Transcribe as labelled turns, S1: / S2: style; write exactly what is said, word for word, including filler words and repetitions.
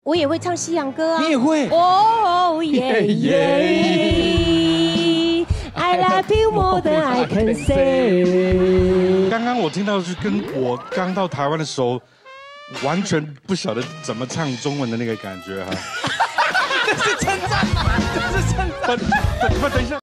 S1: 我也会唱西洋歌啊。
S2: 你也会？
S1: 哦耶耶 ，I love you more than I can say。
S3: 刚刚我听到是跟我刚到台湾的时候，完全不晓得怎么唱中文的那个感觉哈。
S2: 这是称赞吗？这是称赞。
S3: 不，不，等一下。